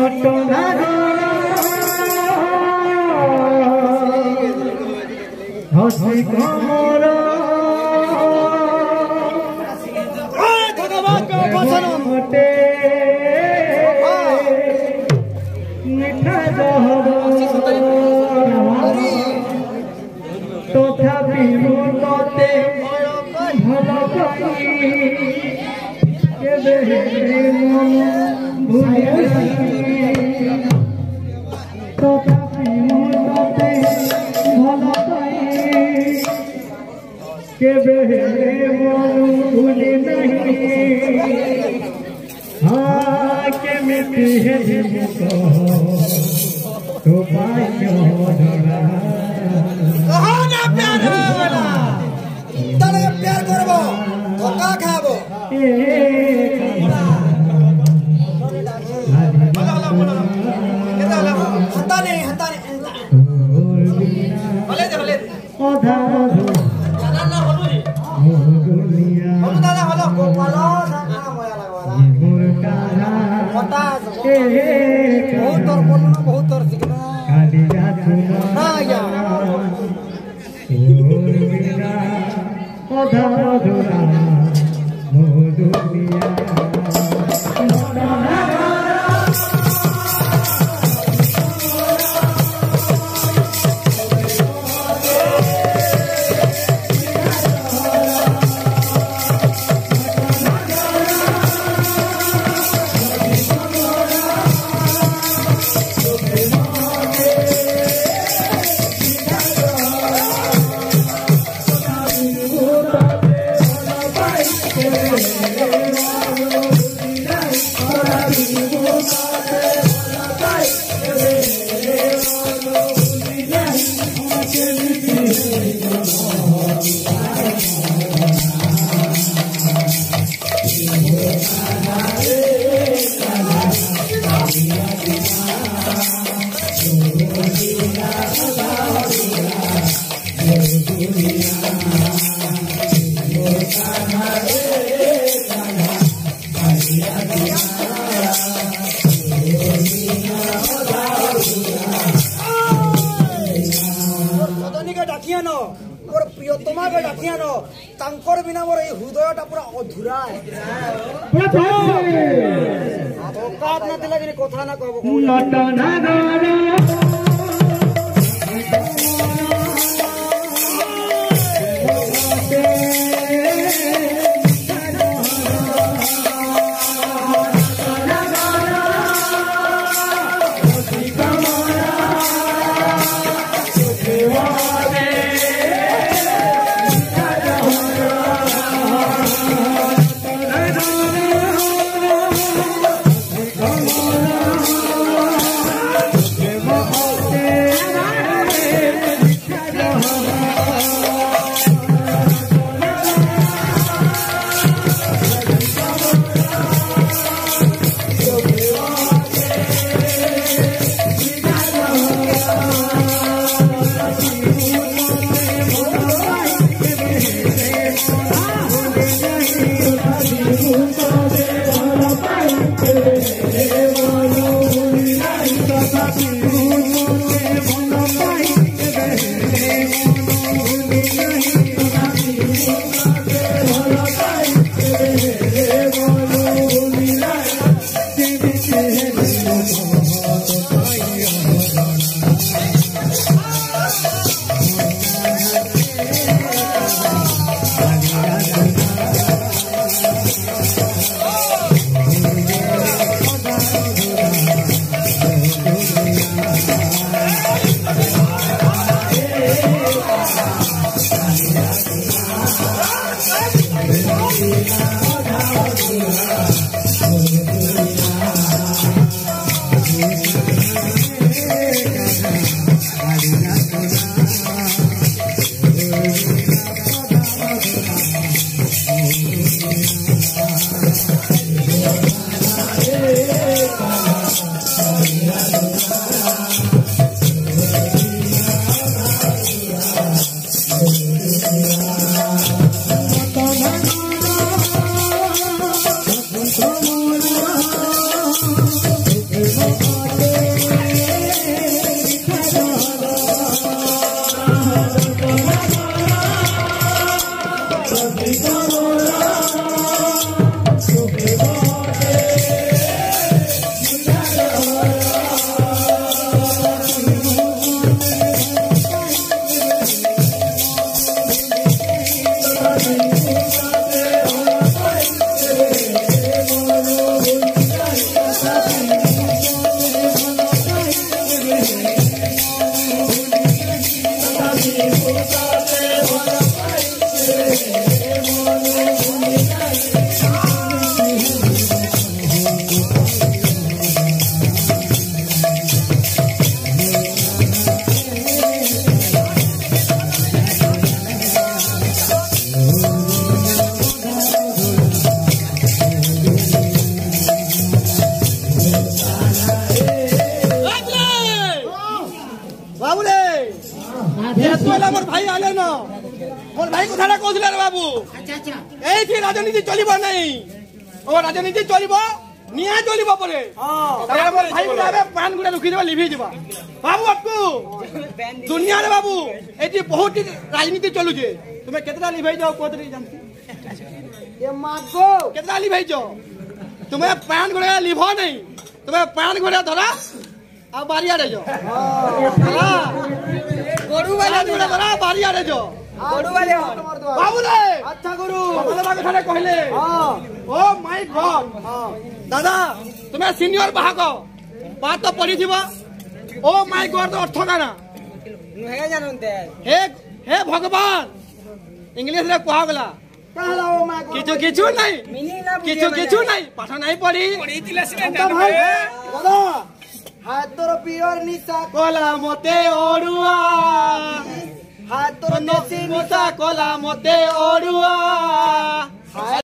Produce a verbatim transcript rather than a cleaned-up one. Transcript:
हसी कमर मोटे मिठा तथापि मते भल केबे मन भूली तथापि मते भल केबे मन भूली नहीं हाँ केमिति है जिनको तो पाइयो धरा कहो ना प्यार वाला तने प्यार करबो धोखा खाबो हंता नहीं हंता नहीं भले दे भले ओधा जाना ना बोलू जी बोलू दादा बोलो गोपालो ना मोया लगवाला मुरकारा हंता ए बहुत और बोलू ना बहुत और सिखना काली जातुना ना या सुरवीरा ओधा धुरा मोदुनिया तांकर बिना मोर हृदयटा पूरा अधूरा औकात ना दिला कि कथा ना कहबो मोर भाई आले न मोर भाई कथा कहले रे बाबू एठी राजनीति चलिबो नहीं ओ राजनीति चलिबो निया चलिबो परे हां मोर भाई गुडा पान गुडा रुखि देबा लिभि दिबा बाबू अटकू दुनिया रे बाबू एठी बहुत राजनीति चलु जे तुमे केतना लिभाई जाओ कोतरी जानती ए मागो केतना लिभाई जाओ तुमे पान गुडा लिभो नहीं तुमे पान गुडा धरा आ बारिया रे जो हां गरु वाला गुडा धरा बारिया रे जो गरु वाले बाबू रे अच्छा गुरु भले बाग थाने कहले हां ओ माय गॉड हां दादा तुमे सीनियर बाहाक बात तो पढ़ी थिबा ओ माय गॉड अर्थ काना हे जानते हे हे भगवान इंग्लिश रे कहा गला कहला ओ माय गॉड किछु किछु नहीं किछु किछु नहीं पाठ नहीं पढ़ी पढ़ी तिला सिने दादा हाथ तोर पियर निशा कोला मते ओडुआ हाथ तोर निशा कोला मते ओडुआ।